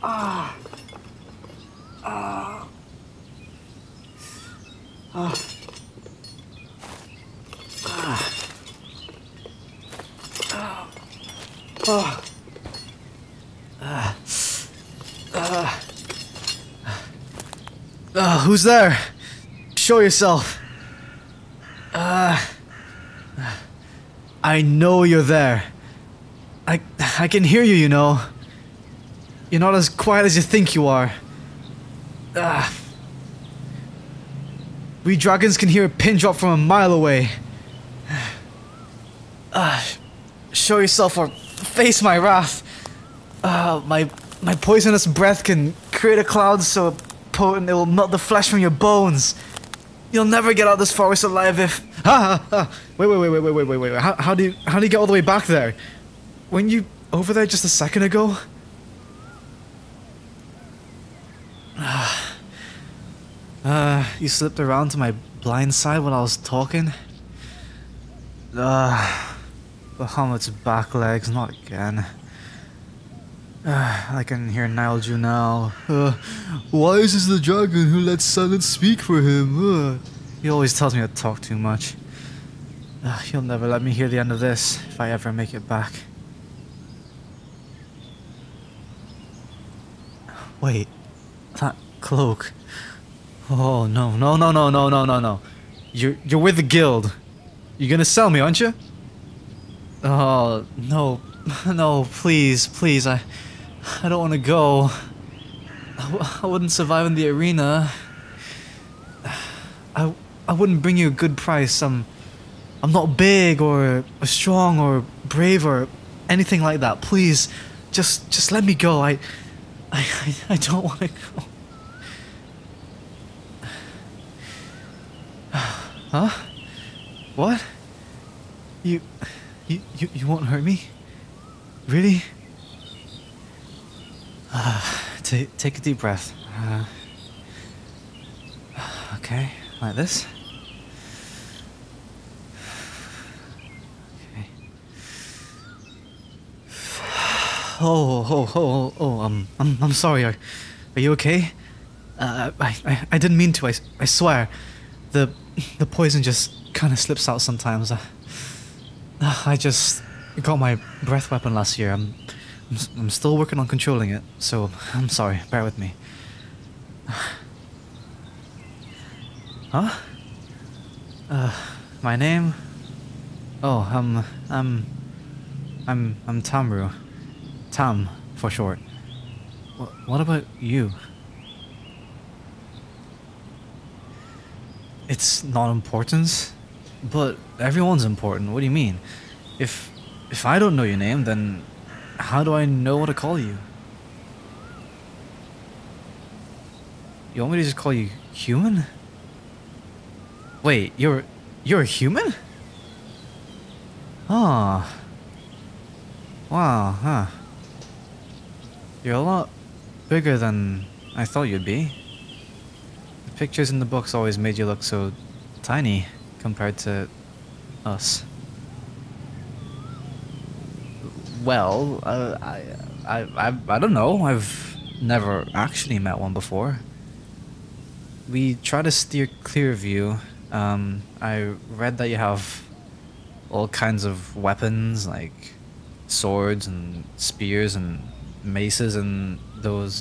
Ah. Ah. Ah. Ah. Oh. Who's there? Show yourself. I know you're there. I can hear you, you know. You're not as quiet as you think you are. We dragons can hear a pin drop from a mile away. Show yourself or face my wrath. My poisonous breath can create a cloud so potent it will melt the flesh from your bones. You'll never get out of this forest alive if... Wait. How do you get all the way back there? Weren't you over there just a second ago? You slipped around to my blind side when I was talking? Bahamut's back legs, not again. I can hear Nileju now. Why is this the dragon who lets silence speak for him? He always tells me I talk too much. He'll never let me hear the end of this if I ever make it back. Wait, that cloak. Oh no. You're with the guild. You're gonna sell me, aren't you? Oh no, please, I don't want to go. I wouldn't survive in the arena. I wouldn't bring you a good price. I'm not big or strong or brave or anything like that. Please, just let me go. I don't want to go. Huh? What? You won't hurt me? Really? Take a deep breath. Okay, like this. Okay. I'm sorry. Are you okay? I didn't mean to. I swear. The poison just kind of slips out sometimes. I just got my breath weapon last year. I'm still working on controlling it, so I'm sorry. Bear with me. Huh? My name? Oh, I'm Tamru. Tam, for short. What about you? It's not important, but everyone's important. What do you mean? If I don't know your name, then how do I know what to call you? You want me to just call you human? Wait, you're a human? Ah. Wow, huh. You're a lot bigger than I thought you'd be. The pictures in the books always made you look so tiny compared to us. Well, I don't know. I've never actually met one before. We try to steer clear of you. I read that you have all kinds of weapons, like swords and spears and maces and those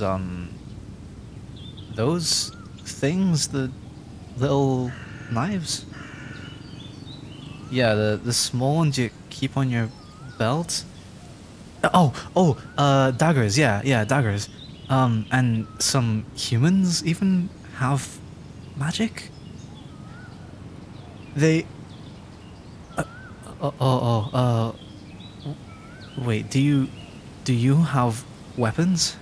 things, the little knives. Yeah, the small ones you keep on your belt. Daggers. Yeah, daggers. And some humans even have magic. They. Wait. Do you have weapons?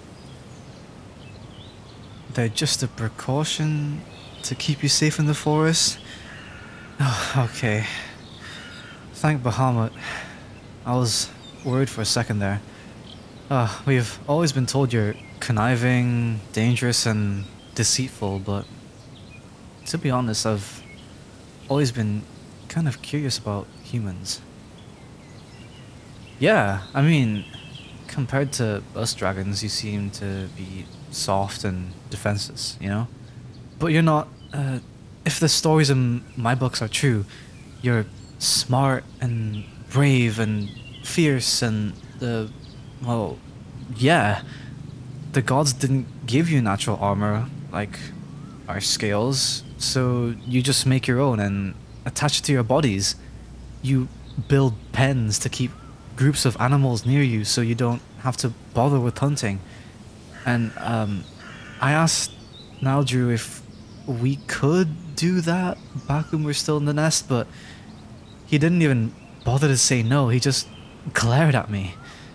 They're just a precaution to keep you safe in the forest. Oh, okay. Thank Bahamut. I was worried for a second there. We've always been told you're conniving, dangerous, and deceitful, but to be honest, I've always been kind of curious about humans. Yeah, I mean, compared to us dragons, you seem to be soft and defenseless, you know? But you're not. If the stories in my books are true, you're smart and brave and fierce and well, yeah. The gods didn't give you natural armor like our scales, so you just make your own and attach it to your bodies. You build pens to keep groups of animals near you so you don't have to bother with hunting. And I asked Naldrew if we could do that back when we were still in the nest, but he didn't even bother to say no. He just glared at me.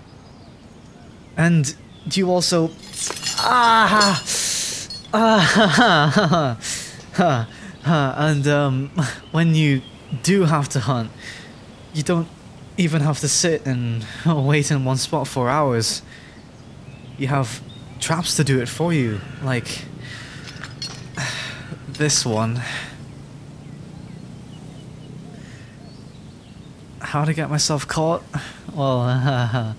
And you also and when you do have to hunt, you don't even have to sit and wait in one spot for hours. You have traps to do it for you, like this one. How to get myself caught? Well,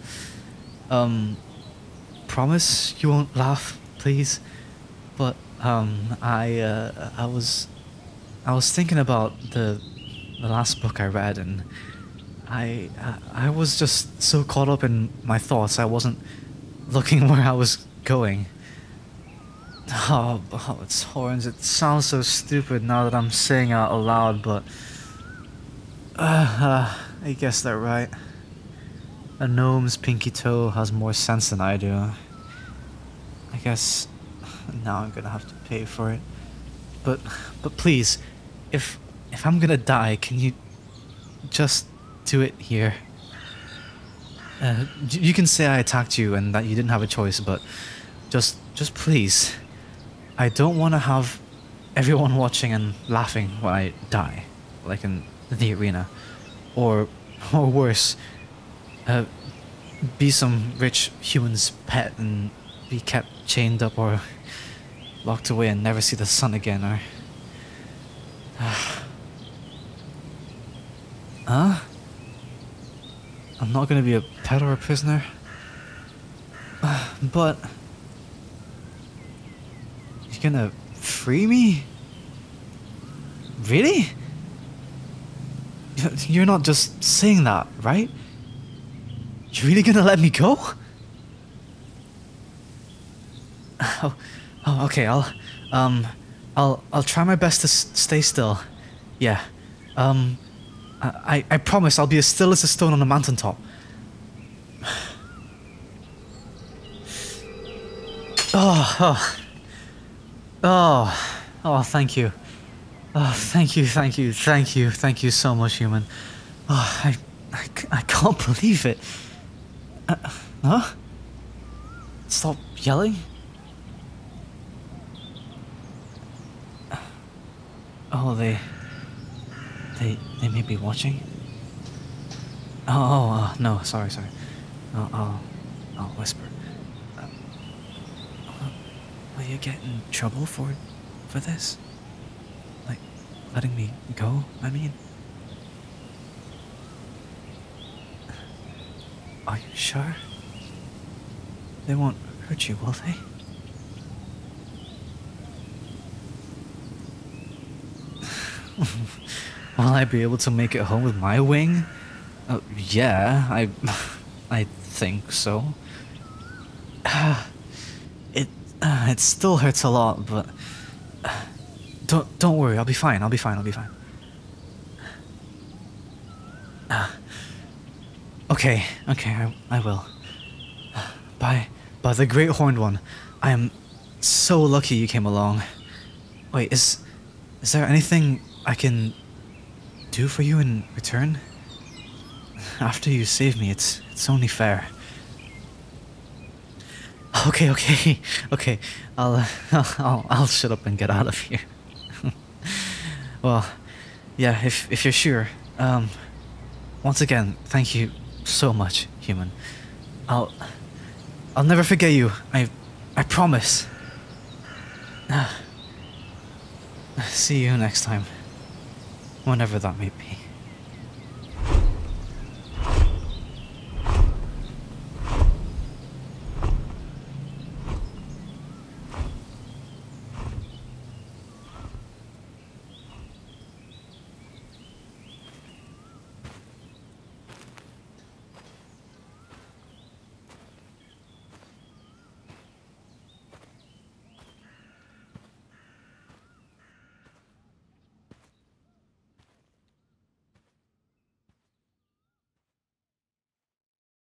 promise you won't laugh, please. But I was thinking about the last book I read, and I was just so caught up in my thoughts I wasn't looking where I was going. Oh, its horns! It sounds so stupid now that I'm saying it out aloud, but I guess they're right. A gnome's pinky toe has more sense than I do. I guess now I'm gonna have to pay for it. But please, if I'm gonna die, can you just do it here? You can say I attacked you and that you didn't have a choice, but just please. I don't want to have everyone watching and laughing when I die, like in the arena, or worse, be some rich human's pet and be kept chained up or locked away and never see the sun again, or huh? I'm not gonna be a pet or a prisoner, but you're gonna free me? Really? You're not just saying that, right? You're really gonna let me go? Oh, okay. I'll try my best to stay still. Yeah. I promise I'll be as still as a stone on a mountaintop. Oh, thank you. Oh, thank you so much, human. Oh, I can't believe it. Huh? Stop yelling? Oh, they may be watching. No, sorry. I'll whisper. Will you get in trouble for this? Like, letting me go, I mean? Are you sure? They won't hurt you, will they? Will I be able to make it home with my wing? Yeah, I think so. It still hurts a lot, but don't worry. I'll be fine. Okay, I will. By the Great Horned One, I am so lucky you came along. Wait, is there anything I can do for you in return? After you saved me, it's only fair. Okay. I'll shut up and get out of here. Well, yeah, if you're sure. Once again, thank you so much, human. I'll never forget you. I promise. See you next time. Whenever that may be.